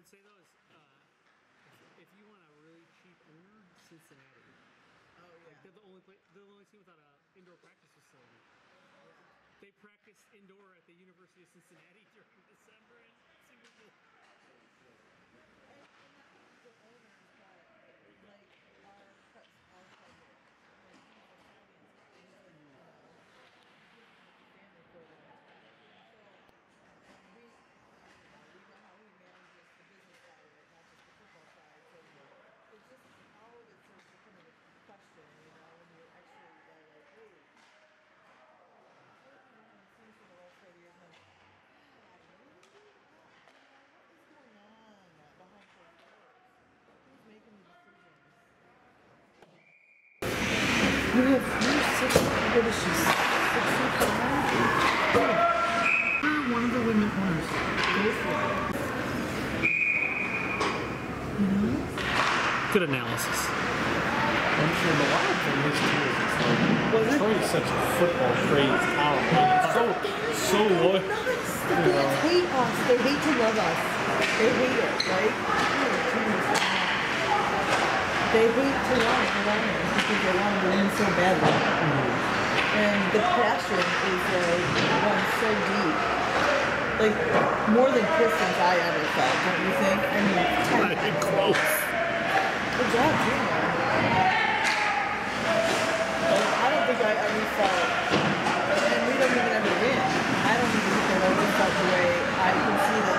would say though is if you want a really cheap owner, Cincinnati. Oh yeah. Like they're the only team without an indoor practice facility. They practice indoor at the University of Cincinnati during December and Singapore. And the owners that like our president, like he's a family program. So we know how he manages the business side of it, not just the football side. So it's just all of it starts to come into question, when you're actually like, hey, things for the last 5 years, and really? What is going on behind closed doors? Who's making the decisions? You have what is she, 65? One of the women owners. Go for it. Good analysis. I'm sure the wild thing is too. Was it? Detroit's such a football crazed town. It's so loyal. The fans hate us. They hate to love us. They hate it, right? They hate to love the Lions because they want to win so badly. And the passion is runs so deep. Like, more than Pistons I ever felt, don't you think? I mean, Close. good job, Junior. I don't think I ever felt, and we don't even ever win. I don't even think I've ever felt the way I can see the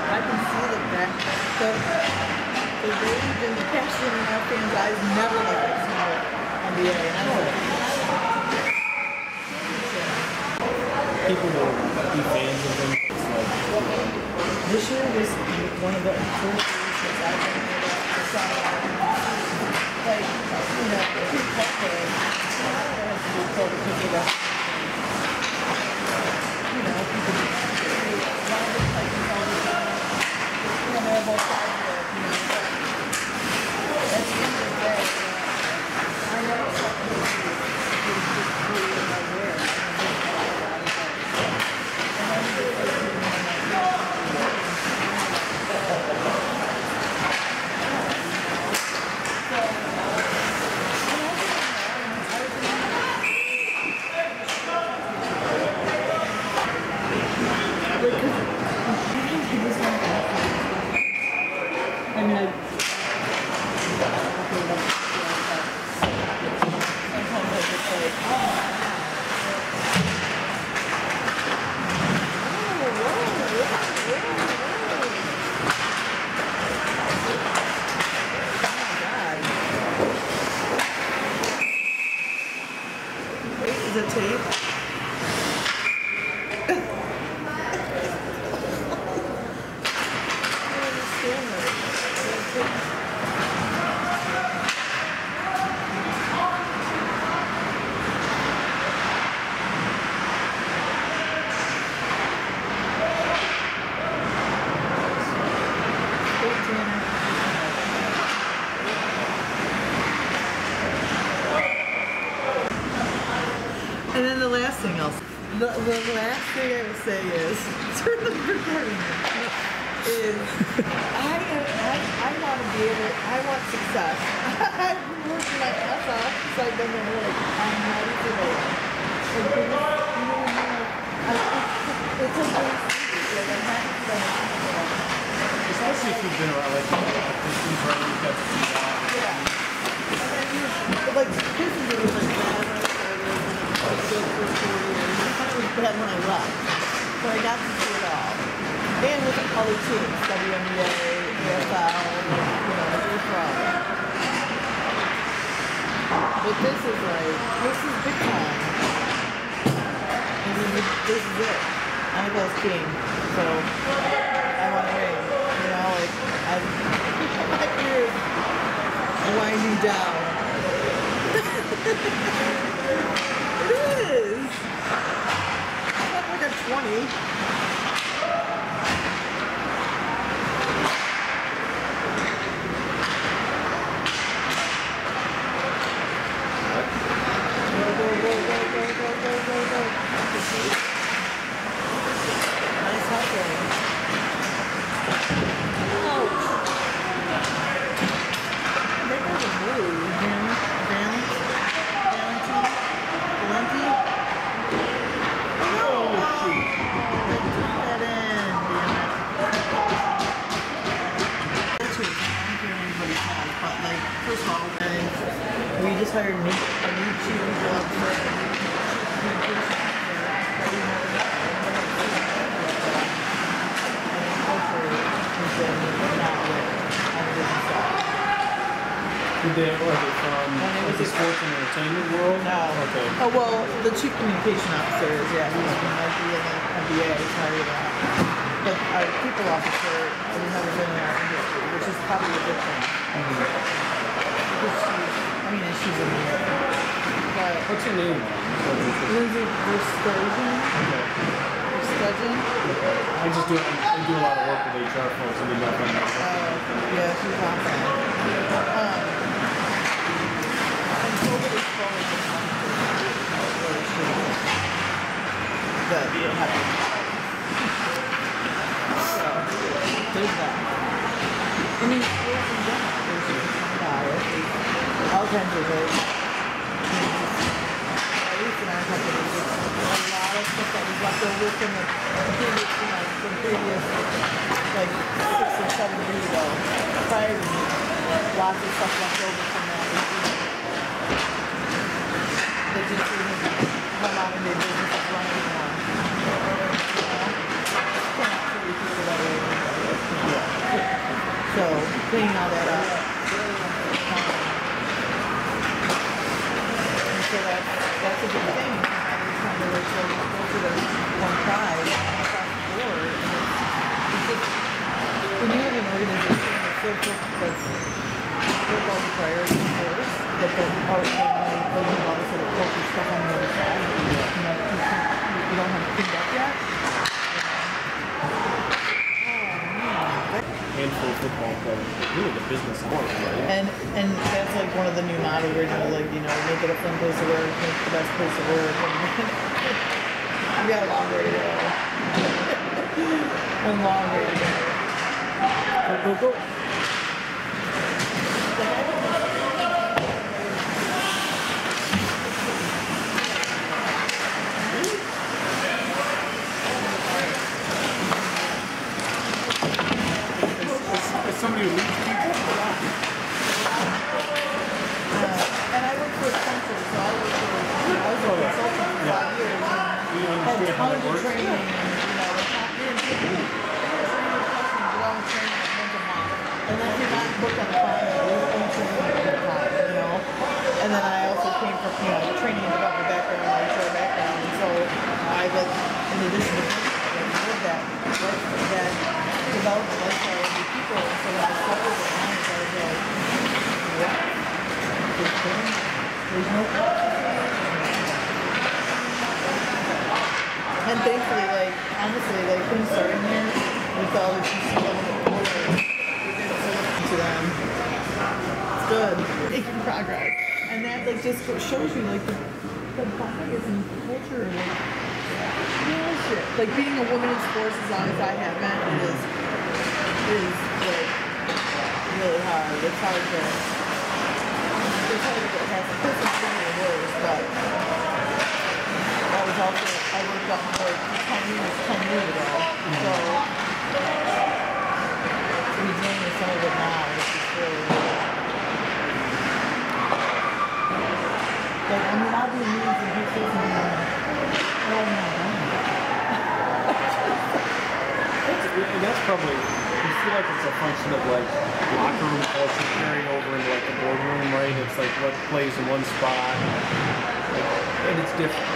rage and the passion in our fans' eyes never like I've seen it on the NBA. And I was like, people will be fans of them. this year was one of the first years since I've been able to saw like, pre-COVID, there has to be COVID because of that. People want to play all the time. They're both positive, at the end of the day, I never thought it was just really aware. Is it tape? And then the last thing else, the last thing I would say is, turn the recording is, I want to be able, I want success. I've been working my ass off since I've been there, I'm ready for it. It's a great season, I'm happy for them. Especially if you've been around, like, Pistons, right? You've got to see that. Yeah. And then like, Pistons are like, good for 4 years. It kind of was bad when I left. So I got to see it all. And with other teams, WNBA, AFL, they're from. But this is big time. This is it. I'm a Ghost King. So, I want to ring. My ears are winding down. It is. It's not like I'm 20. Go. Nice hot dog. Ouch. has, but like, first of all, and we just hired a new cheerleader up for communication officer that we never met. And culture has been not good on the business side. Are they from like, the sports and entertainment world? No. Okay. Oh, well, the chief communication officer is, yeah, he's from like the MBA prior to that. But our people officer has never been in our industry, which is probably a good thing. Because she's in the air. But What's your name? Lindsay Verstogen. Okay. Verstogen. I do a lot of work with HR folks and we got them. Yeah, she's awesome. And COVID is slowly becoming where it should be. That you don't have to. So, there's that. I mean, sports in general, there's diet, all kinds of ways. At least in our company, there's a lot of stuff that was left over from the previous, like 6 or 7 years ago, prior to me. Lots of stuff left over from that. They just didn't come out and their business is running now. Can't really keep it that way. So, cleaning all that up. And so that's a good thing. Every time they like go to the one pride across the board. It's just, when you have an organization that's so focused, that's all the priorities first, but then all the sort of culture stuff on the other side, you don't have it cleaned up yet. Handful of football players. Really the business of work, right? And that's like one of the new models we're gonna like, make it a fun place to work, make the best place to work. And we got a long way to go. A long way to go. Go. Somebody who leads people. And I work for Accenture, so I was a consultant for 5 years. You And understand how tons it of works? training, and then you're not booked on the client, you're only training at the time, And then I also came from, training and development background, HR background, and so I was, in addition to that development lifestyle of the people, and so when I coupled it on, I was like, what? There's no And thankfully, honestly, things starting here with all the GC level orders, to them. It's good. Making progress. And that just shows you the bias and culture shit. Being a woman in sports as long as I have been is really hard. It's hard to get past. Of course it's getting worse, but I worked on for 10 years ago. So we're doing some of it now, which is really I'll be meetings and he says to me, oh my God. That's probably, you feel like it's a function of locker room culture carrying over into the boardroom, right? It's what plays in one spot, and it's different,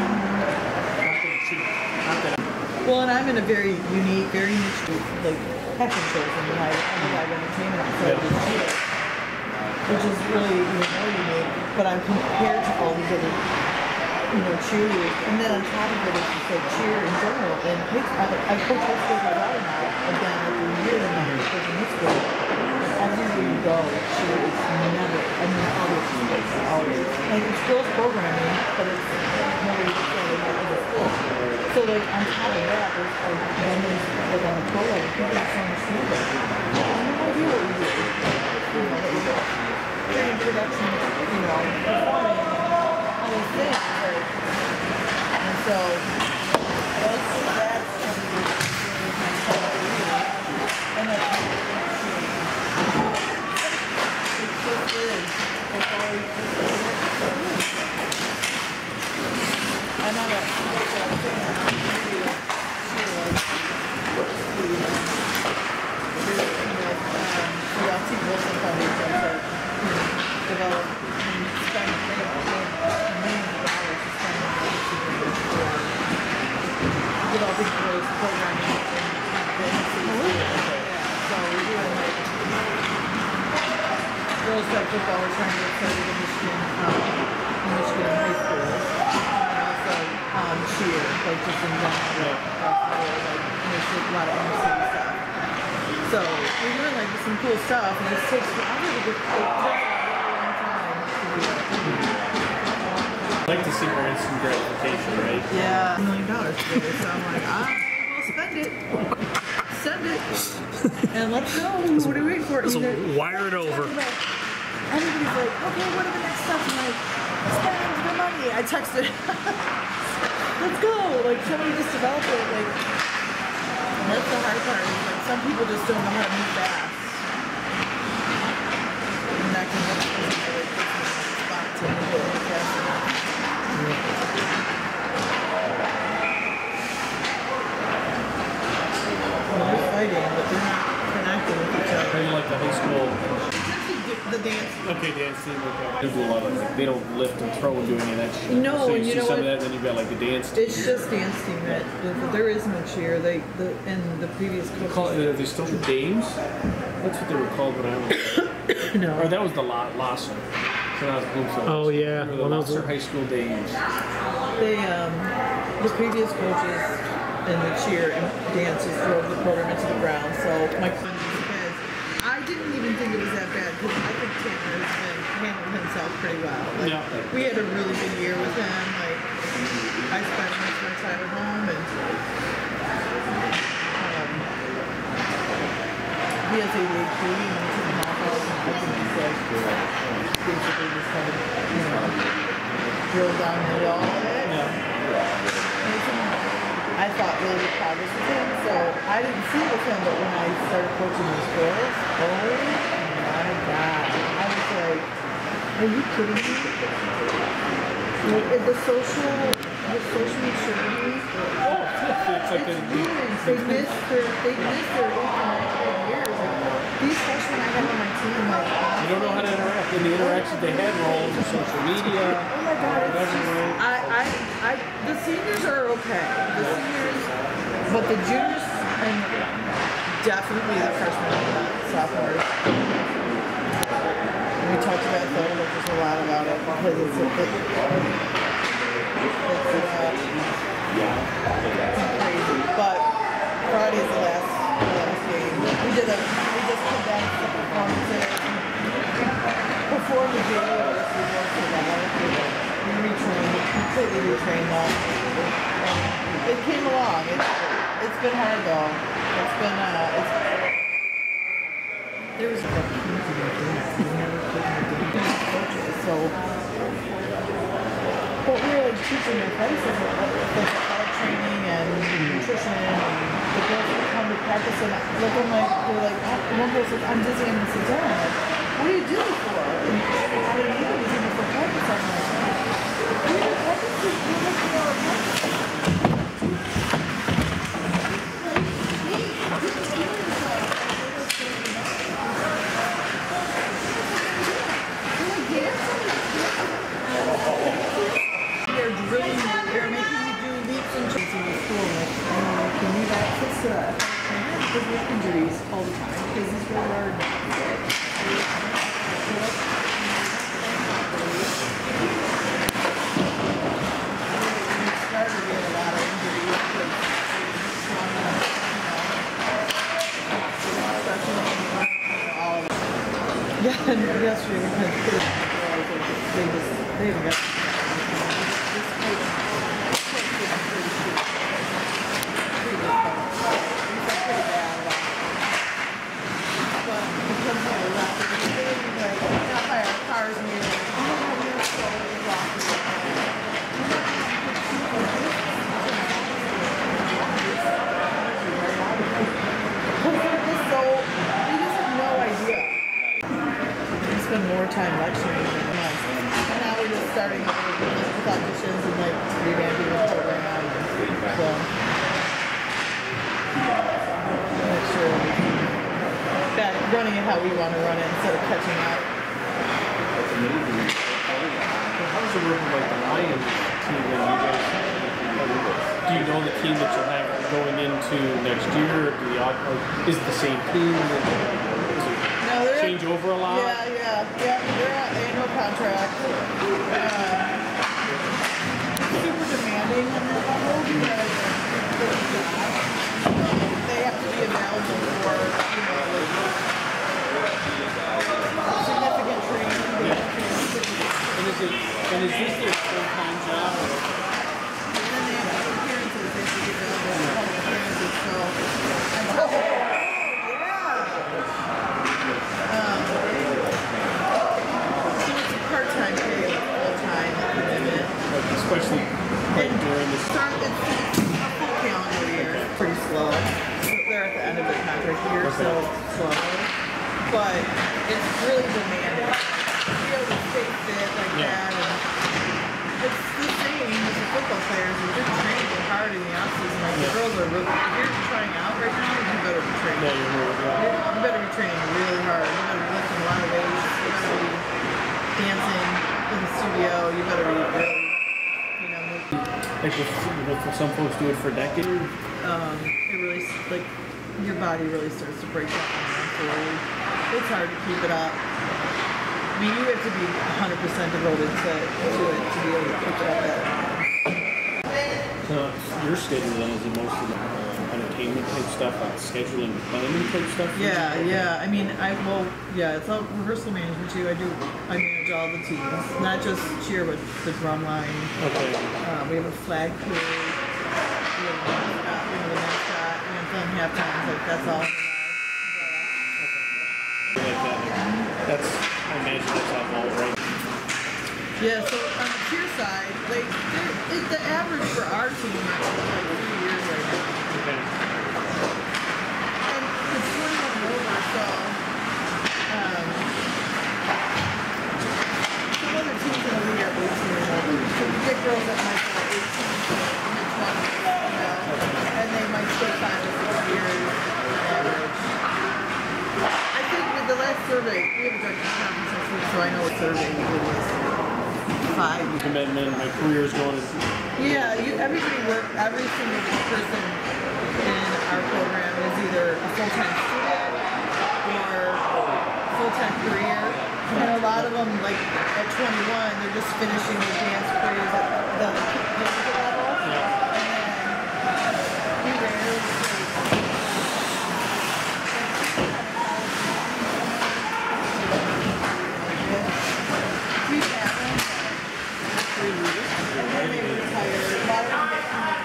right? Well, and I'm in a very unique, very niche, fashion shows in the live entertainment side of the theater, which is really even more unique. But I'm compared to all these other, cheerleaders, and then on top of it, it's just cheer in general. And I coach high school for daughter now, again, every year, and I'm coaching high school. Everywhere you go, cheer is never, always. And it's girls programming, but it's nobody in the school. So on top of that, there's women's on the pro level, people that don't understand it. I have no idea what we do. That we do. Training, production, performing, all those things. And so that's and girls play football. We're trying to get started in Michigan high school. And also cheer, like just in general. Like, there's a lot of inner city stuff. So we're doing like some cool stuff, and it takes forever to get. It takes a really long time to do it. I like to see her instant gratification, right? Yeah, $1 million today. So I'm like, I will spend it. Send it. And let's go. What are we waiting for? So wire it over. Everybody's like, okay, what are the next steps? I'm like, spend the money. I texted. Let's go. Like, somebody just developed it. Like, that's the hard part. Is, like, some people just don't know how to move fast. And that can help us really put them in a spot to move it fast enough. They're fighting, but they're not connecting with each other. Kind of like the high school. The dance. Okay, dance team. They do a lot of like, they don't lift and throw and do any of that shit. No, so you and you see know some what? of that, then you've got like the dance team. It's just dance team. There is no cheer. And the previous coach. Are they still the Dames? That's what they were called when I was. No. Or that was the Lasser. So that was Bloomfield. Oh, yeah. They were the Lasser High School Dames. They the previous coaches in the cheer and dances drove the program into the ground. So my kids, I didn't even think it was that bad because I think Tanner has been handling himself pretty well. Like, Yeah. we had a really good year with him. Like, I spent most of my time at home, and he has ADHD and he's in the house, and I think he's like basically just kind of, drill down the all of it. I thought really good progress with him, so I didn't see it with him, but when I started coaching these girls, oh my God, I was like, are you kidding me? Like, the social maturity, It's like it's ruined. They missed their 8 years. Like, these freshmen I have on my team, like, you don't know how to interact. And the interactions they had were all over social media. oh my God, it's Whatever, right? the seniors are okay. The seniors, but the juniors and definitely the freshmen and the sophomores. We talked about that, but there's a lot about it because it's crazy. But Friday's the last game. We just put down some performances. Before the game, we worked with them. We completely retrained them. And it came along. It's been hard though. It's been there was a so what we were like teaching their classes like athletic training and nutrition, and the girls would come to practice, and like I'm like they're like one girl's like, I'm dizzy, I'm gonna sit down. I'm like, what do you do it for? And I didn't know it was even for practice. I'm like, we were practicing, we were looking at our practice. They're making you do leaps and jumps in the school. Like, can you have access to that? Because we have injuries all the time. Because these girls are started to get a lot of injuries because all of it. Yeah, and yesterday we had they even got more time lecturing than once. And now we're just starting with auditions and like revamping the program. So make sure that running it how we want to run it instead of catching up. How does it work with like the Lions team that you guys? Do you know the team that you'll have going into next year? Or is it the same team? No, change over a lot? Yeah. Yeah, they're on annual contract. Super demanding on their level because they have to be available for, significant training. And is this their full-time job? And then they have to appearances. They have to be available for public appearances. So, so it's a part-time pay, like full-time commitment. Like especially like during the Start it's a full calendar year. Pretty slow. They're at the end of the contract year, so slow. But it's really demanding. To be able to stay fit like that, and it's the same as the football players. They're training hard in the offseason. Like the girls are really. If you're trying out right now, you better be training. Yeah, you're really You better be training really hard. You better be lifting a lot of weights. You better be dancing in the studio. You better be really, like with some folks do it for decades. it really, like, your body really starts to break down mentally. It's hard to keep it up. I mean, you have to be 100% devoted to it to be able to keep it up that So your schedule then is it mostly entertainment type stuff, like scheduling, planning type stuff? Yeah. I mean, it's all rehearsal management too. I manage all the teams, not just cheer, but the drum line. Okay. We have a flag crew. We have the mascot. We have fun half times. Like that's all. Like that. I imagine that's all all right. Yeah. So on the cheer side, the average for our team is like 3 years right now. Okay. And it's 21 and over, so some other teams in the league are 18 and over. So you get girls that might go 18 to 20, and they might stay 5 or 6 years on average. I think with the last survey, we have a director's conference next week, so I know what survey we did was 5. Commitment, my career's going. Yeah, every single person in our program is either a full-time student or full-time career. And a lot of them, like at 21, they're just finishing their dance careers at the musical level. Yeah. And then we rarely we've had them. And then they retire. A lot of them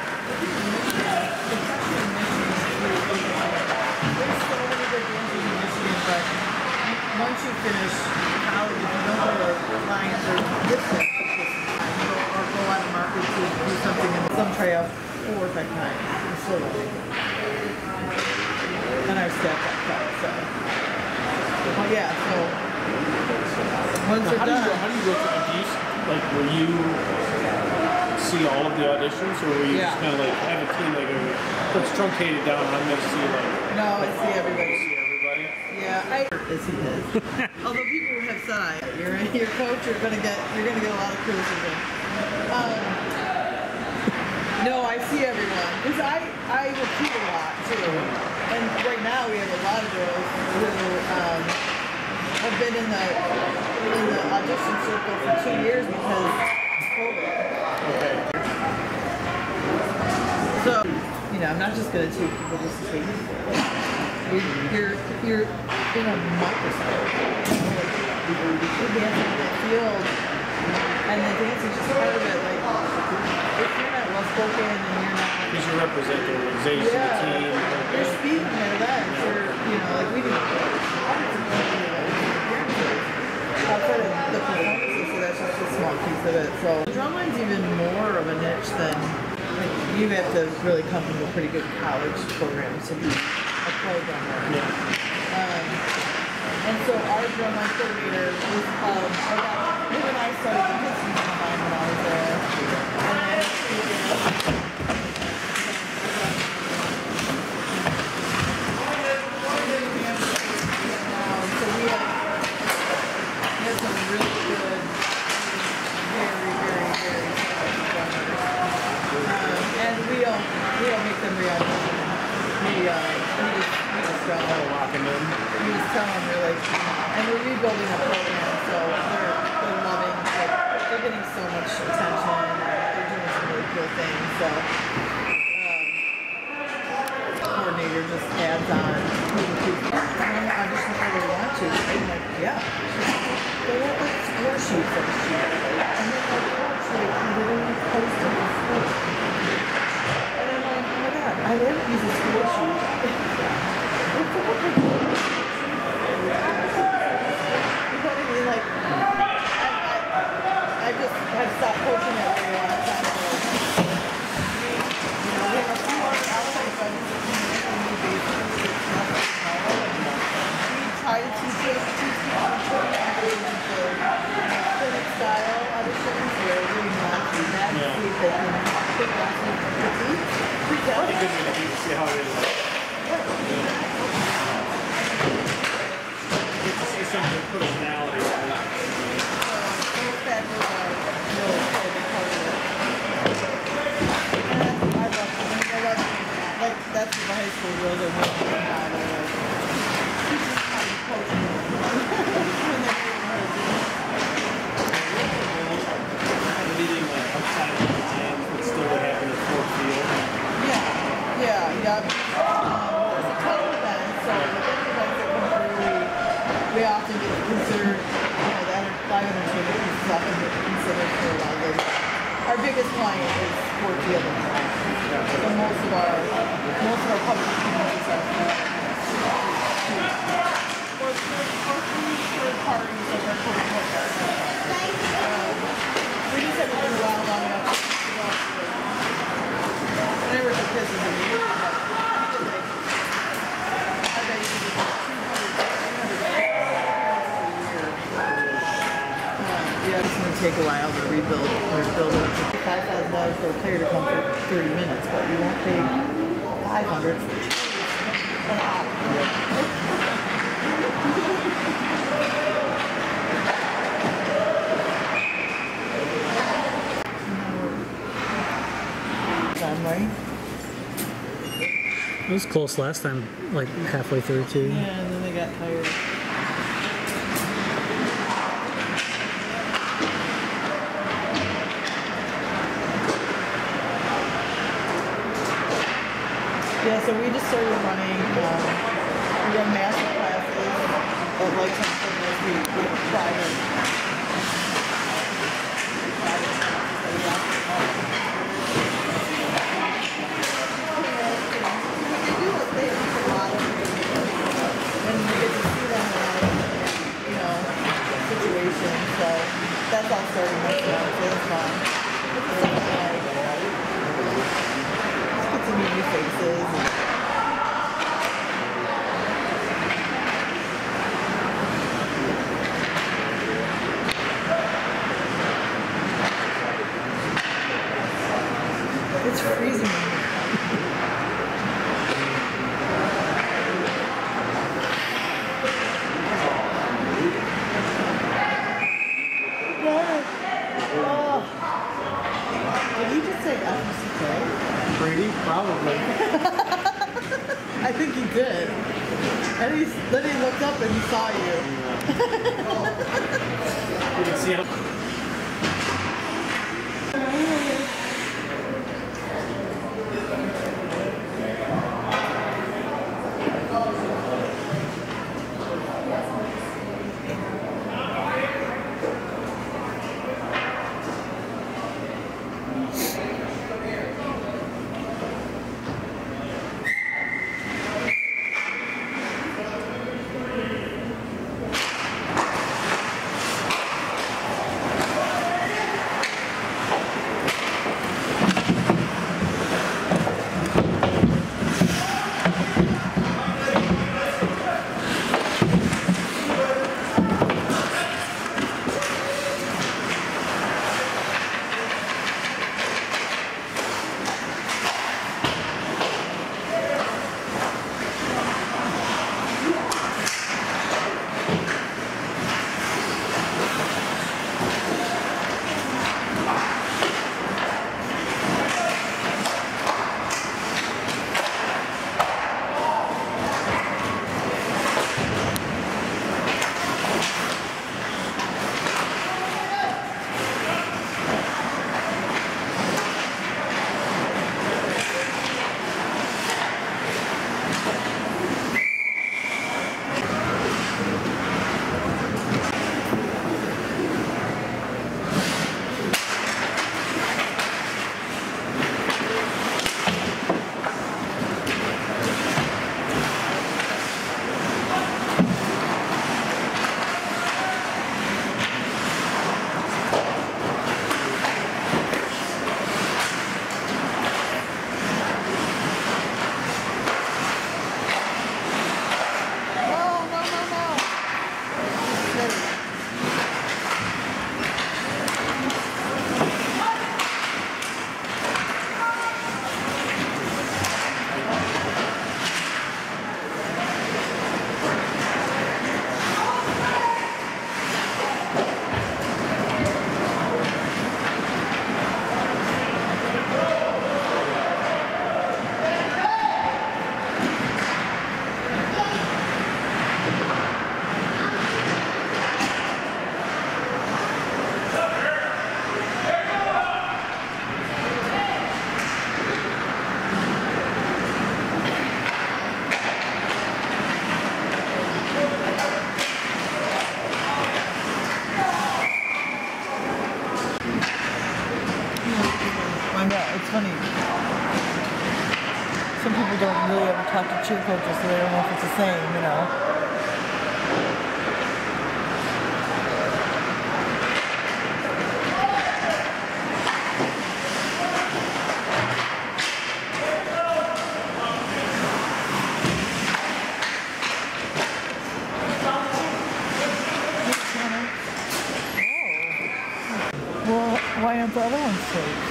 there's so many good dancers in Michigan, but once you finish college, if you don't go to Lions or Gibson, or go out to market to do something, and some try out 4 or 5 times. And still don't make it. And our staff got cut, so. Well, yeah, so once they're How done. do you go through? Do you like were you see all of the auditions, or were you just kind of like have a team like let's truncate it down? I'm gonna see like. No, I see everybody. See everybody. Yeah, as he is. Although people have said, you're your coach, you're gonna get a lot of criticism. No, I see everyone because I repeat a lot too, and right now we have a lot of girls who have been in the audition circle for 2 years because of COVID. Okay. So, I'm not just gonna take people just to take it. You're in a microscope. You're dancing in that field, and the dance is just part of it. Like, if you're not well spoken and you're not, Because you represent the organization, the team. you're speaking at events, or like we do hundreds of appearances outside of the performances, so that's just a small piece of it. So drumline's even more of a niche than you have to really come from a pretty good college program to be a pro drummer. And so our drumline coordinator was him and I started the Pistons drumline when I was there. So we have some really good, very, very, very drummers. And we don't make them re-audition. We just tell them. Lock them in. We just tell them we're like, and we're rebuilding a program attention. They're doing some really cool things. So coordinator just adds on. I just don't really want to. I'm like, yeah. They want like score sheets of the sheet. And then like, literally posted the score. And I'm like, oh my god, I didn't use a score sheet. You know what I mean? Like, I just have stopped coaching that way a lot of times. You know, we have a few other outside friends that we basically try to teach people clinic style auditions where we not do that and see if they can pick up some critiques. I think it's going to see how it is. Get to see some of their personality. Those factors are really important part of it. And I love them. I love them. Like, that's what the high school girls are working on. They're like, teaching how to coach them. Meeting like outside of the gym, but still what happened at Ford Field. Yeah. It's a total event, so the big events that come through, we often get considered, that live entertainment is often get considered for a lot of those. Our biggest client is Ford Field. So most of our public communities are third parties like our Ford partners. We just haven't been around long enough to whenever the kids is in the I bet you can get 200 it's going to take a while to rebuild it. $5,000 for a player to come for 30 minutes, but you won't pay $500 for an hour. Right? It was close last time, like halfway through too. Yeah, and then they got tired. Yeah, so we just started running, we run master classes at Lifetime Fitness. We have a private so that's all starting right now, so it's fun. Let's get to meet new faces. It's freezing. Brady? Probably. I think he did. And then he looked up and he saw you. You can see him. don't really ever talk to cheer coaches, so they don't know if it's the same, you know. Well, why aren't the other ones safe?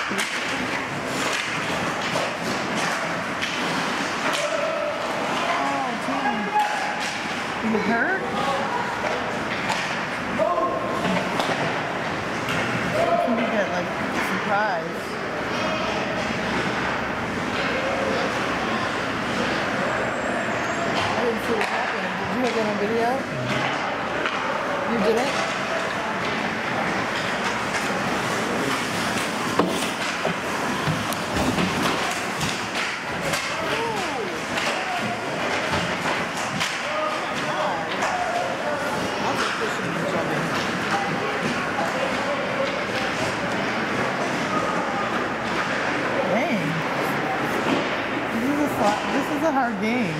You hurt? I think you get like surprised. I didn't see what happened. Did you have that on video? You didn't? This is a hard game.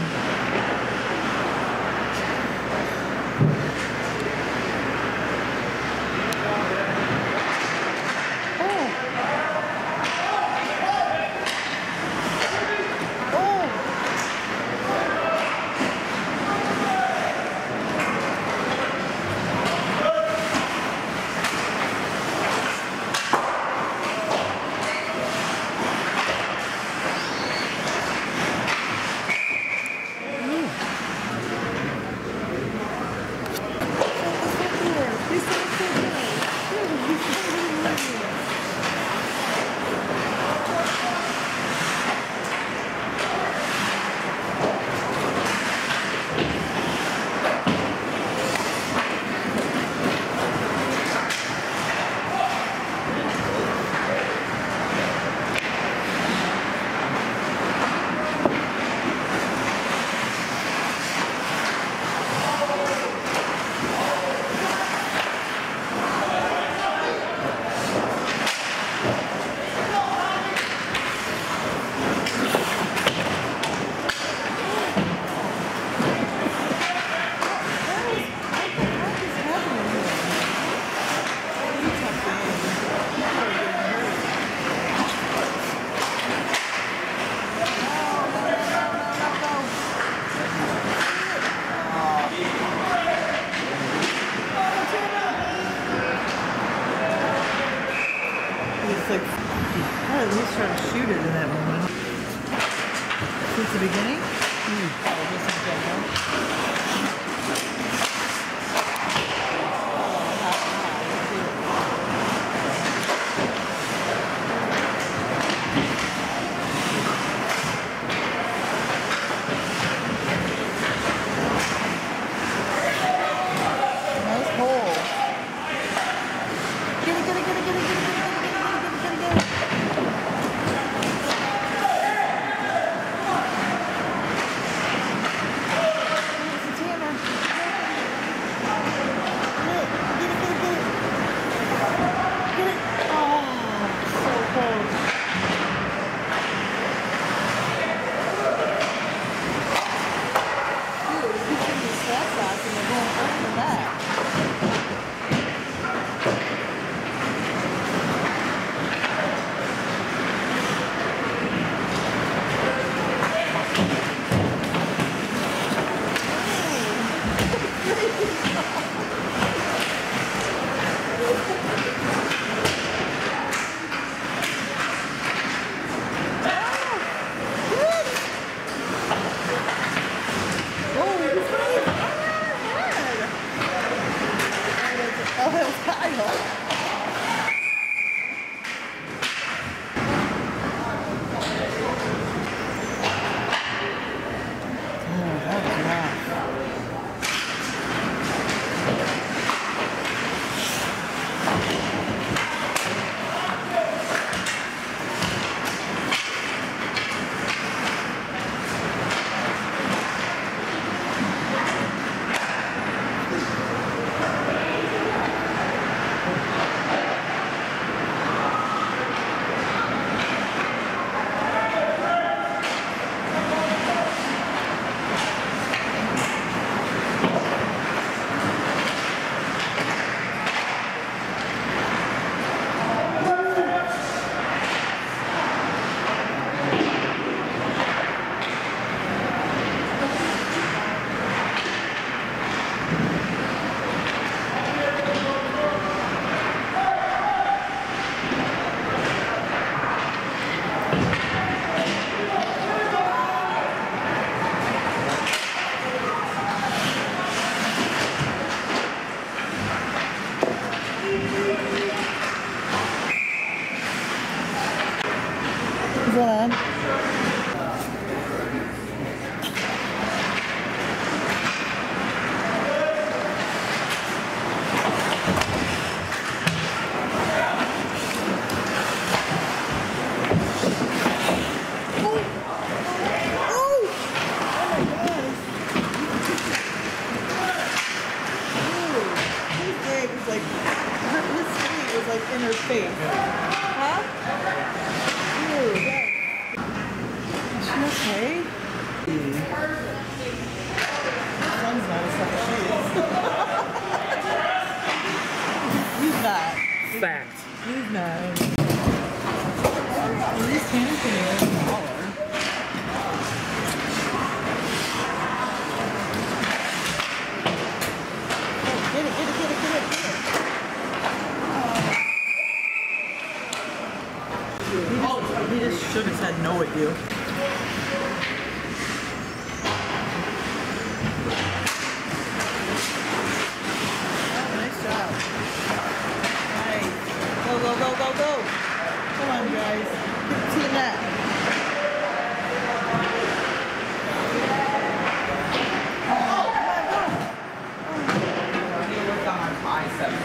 Like, I at least try to shoot it in that moment. Since the beginning? Oh, this is good, nice hole. Get it, get it, get it, get it, get it, get it. Is that on? In her face. Huh? Ew, that... Is she okay? Sun's not as hot as she is. He's not. Fact. He's not. At least Hannah's getting a little smaller. Get it. He just shook his head no at you. Oh, nice job. Nice. Go. Come on, guys. Get to the net. I need to work on my biceps.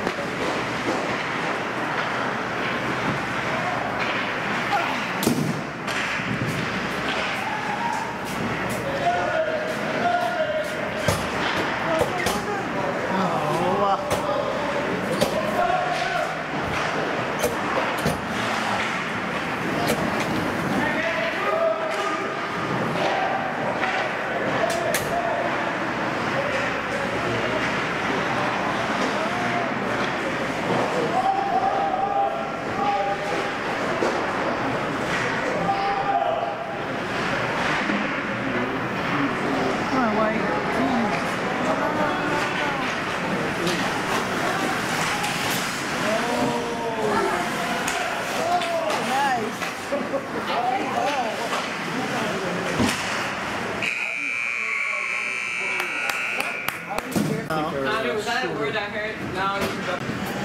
Was that a word I heard? No, you forgot.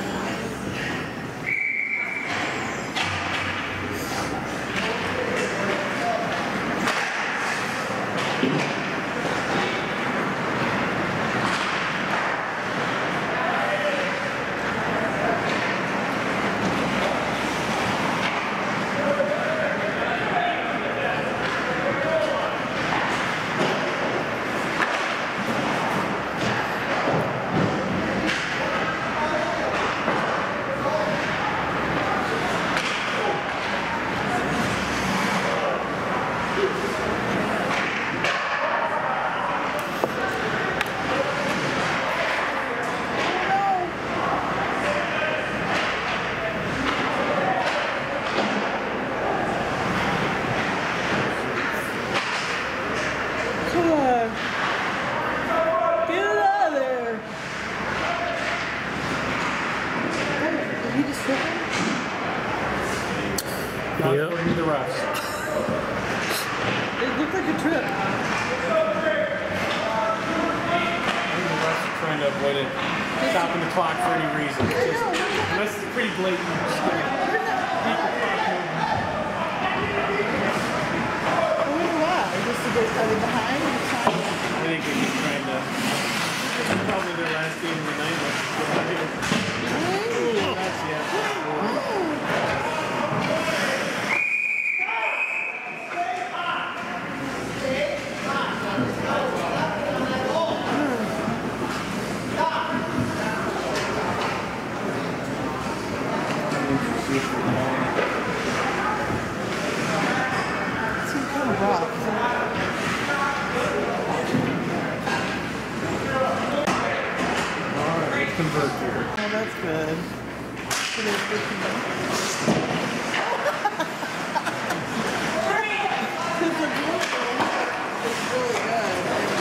Not according to the refs. It looked like a trip. I think the refs are trying to avoid it, stopping the clock for any reason. It's just, unless it's pretty blatant. Just gonna keep the clock moving. Just to go starting behind. I think they're just trying to. This is probably their last game of the night. Let's get out of here. Ooh, that's convert here. Oh, that's good. It is good to know. Because the blue is really good.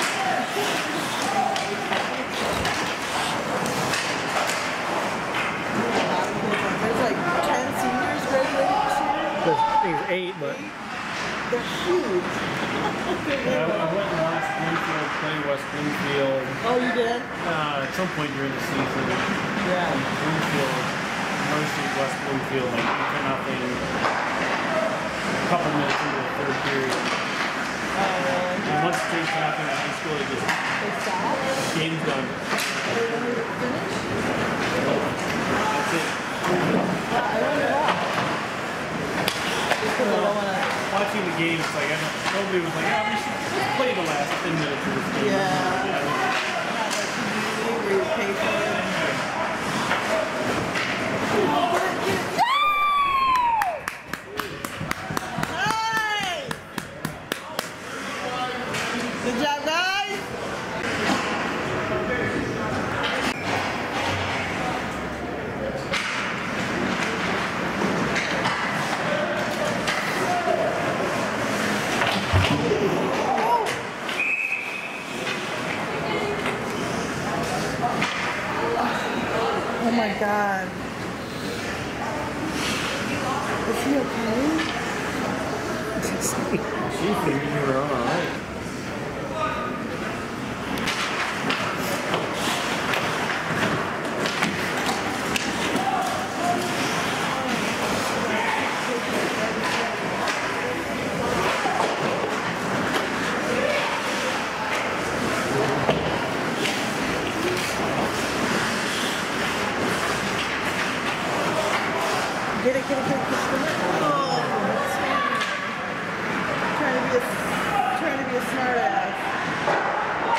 There's like 10 seniors graduating this year. There's 8, but they're huge. Yeah, I went and watched Bloomfield play West Bloomfield. Oh, you did? At some point during the season. Yeah. Bloomfield, Mercy, West Bloomfield, like 2-0. couple minutes into the third period. And once it takes nothing in high school, it just They stop. game's done. They don't finish. That's it. I don't know why. Because they don't want to. Watching the game, it's like nobody was like, we should just play the last 10 minutes of this game. Yeah. Not like TV where you pay for it. Hey! Good job, guys. Oh my God. Is he okay? She figured you were on alright. Get it. Oh, trying to be a smart ass.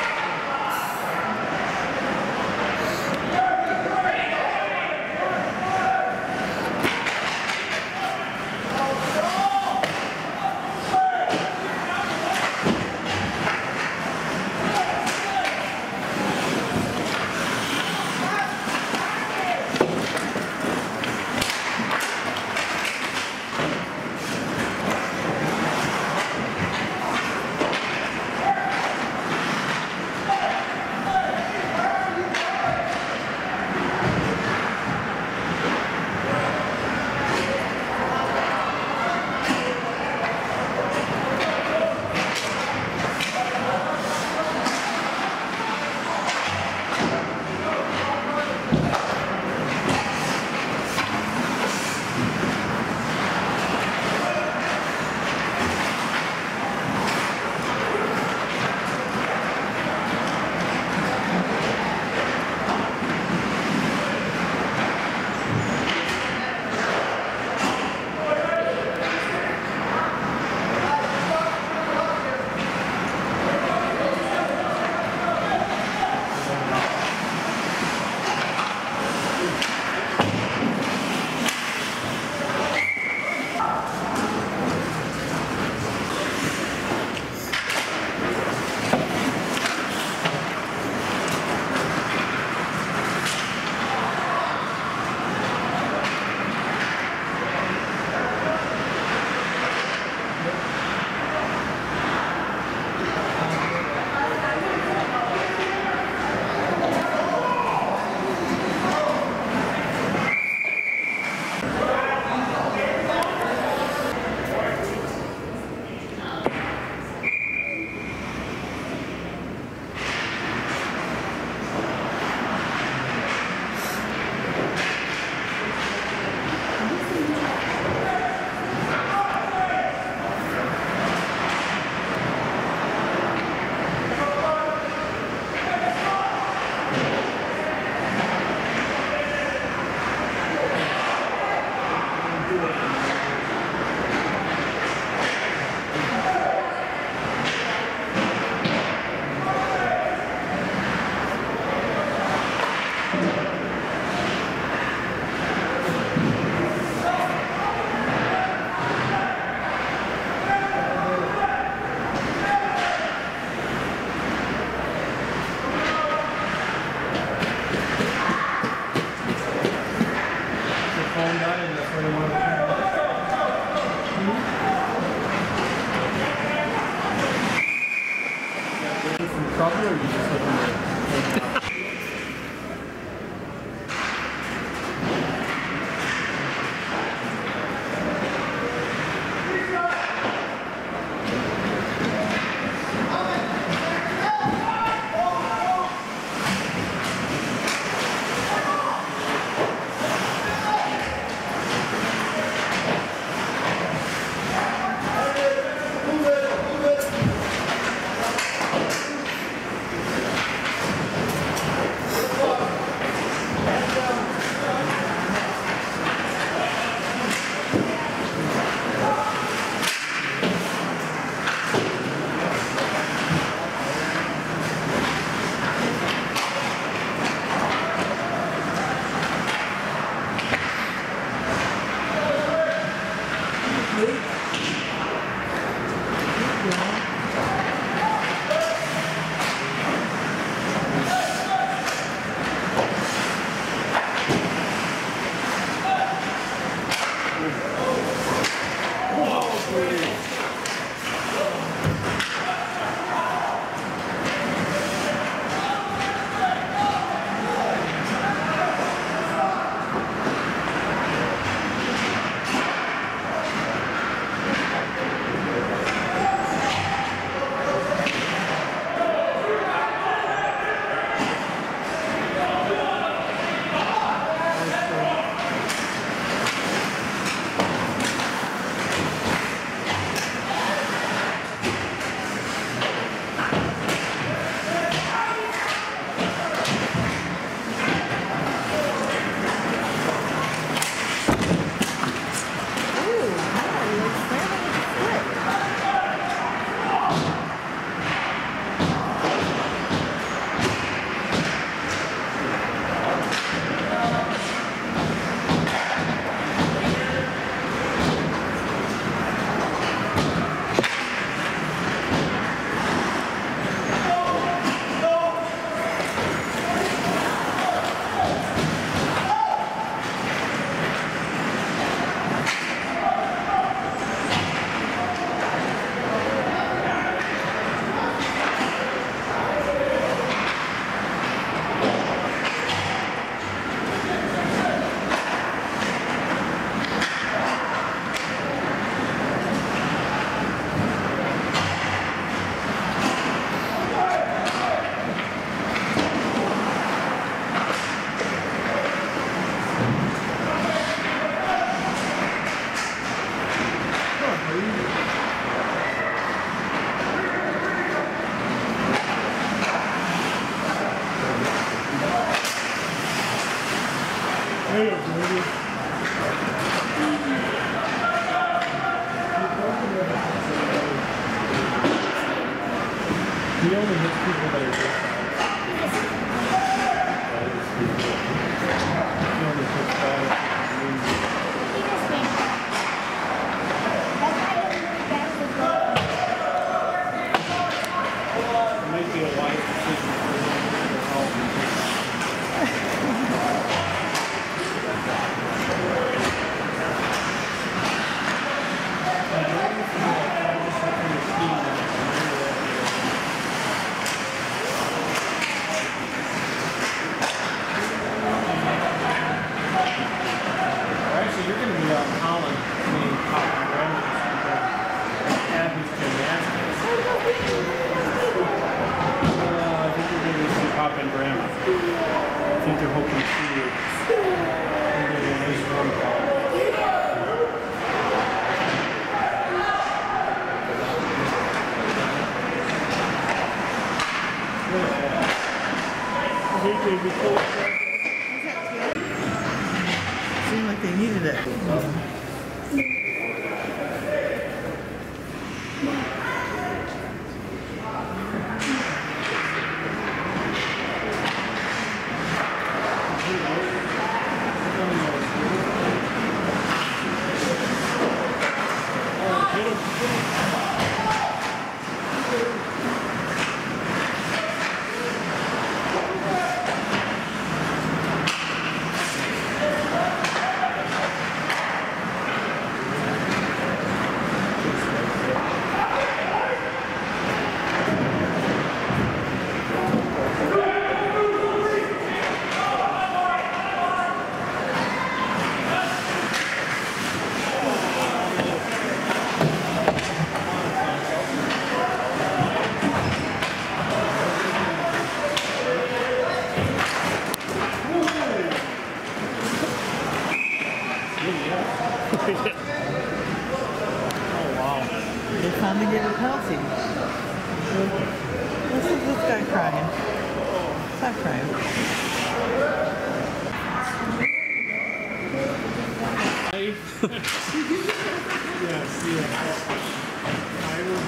He only hits people that are good. He only hits bad. It might be a wise decision for him to help. Actually, you're going to be out in Holland meeting Pop and Grandma Abby's gymnastics. I think you're going to see Pop and Grandma. I think they're hoping to see you. They're going to be a nice warm call. Seemed like they needed it. They finally gave a penalty. Listen to this guy crying. Stop crying. Yes, yes. I would,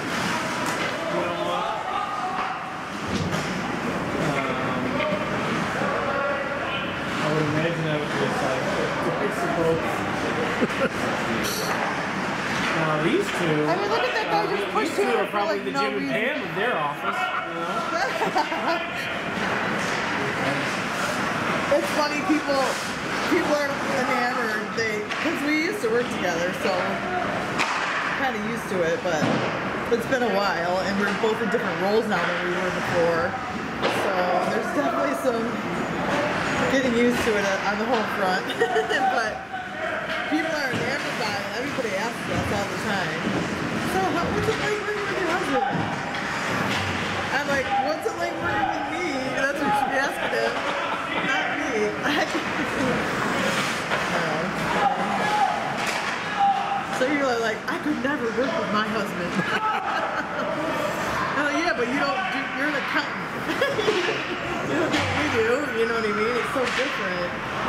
I would imagine that would be a side. Now these two, I mean, look at that guy just pushed these two him are for probably like the no Jim and reason. Pam of their office. You know? It's funny, people are enamored. Because we used to work together, so kind of used to it, but it's been a while, and we're both in different roles now than we were before. So there's definitely some getting used to it on the home front. But people are enamored by it. Everybody asks us all the time. So what's it like working with your husband? I'm like, what's it like working with me? That's what you should be asking him. Not me. So you're like, I could never work with my husband. I'm like, yeah, but you're an accountant. You don't do what we do, you know what I mean? It's so different.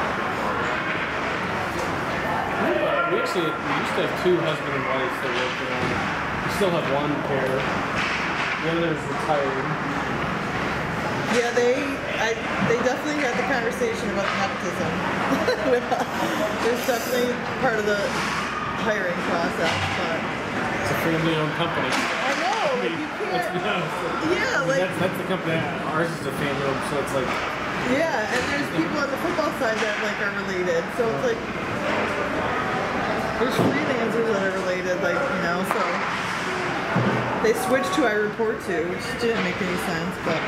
We used to have two husband and wives that worked around. We still have one pair. The other is retired. Yeah, they definitely had the conversation about nepotism with us. There's definitely part of the hiring process, but It's a family-owned company. I know, like, you Let's be can't. honest. Yeah, like That's the company. Ours is a family-owned, so it's like yeah, and there's people on the football side that like are related, so it's like there's freelancers that are related, like so they switched who I report to, which didn't make any sense, but.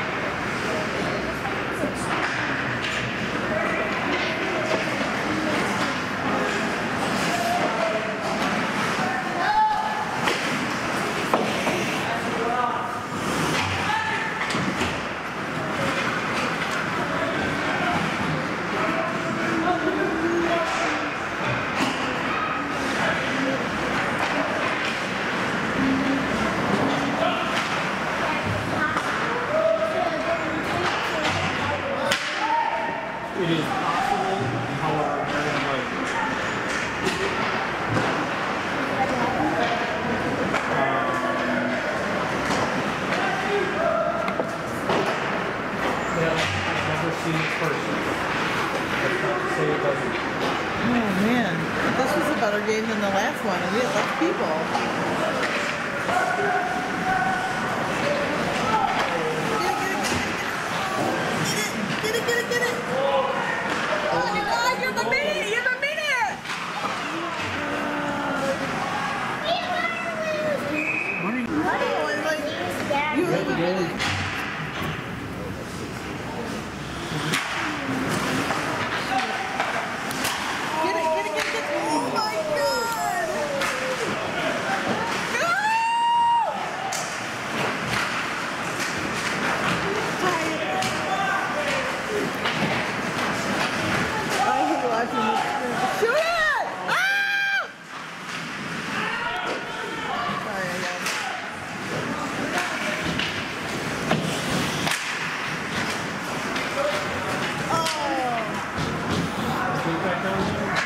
Oh man, this was a better game than the last one, and we had less people. Get it! Oh my God, you're the minute! You're the minute! Oh, it's like you have a minute. Get it! Oh my God! Go! I hate watching this. Shoot it! Ah! Sorry, I got it. Oh! Take that down there.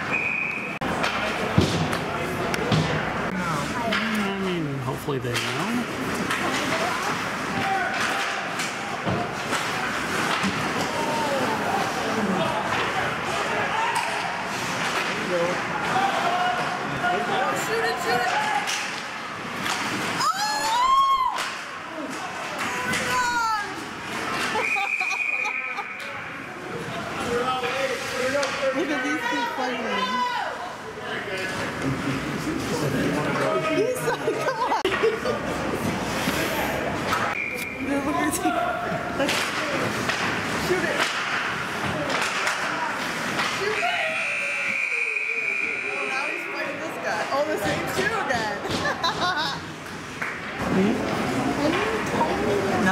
I mean, hopefully they know. Shoot it! Oh! Look at these two fighting. He's like, come on. Look at these. Shoot it. Oh, now he's fighting this guy. Oh, the same shoe again.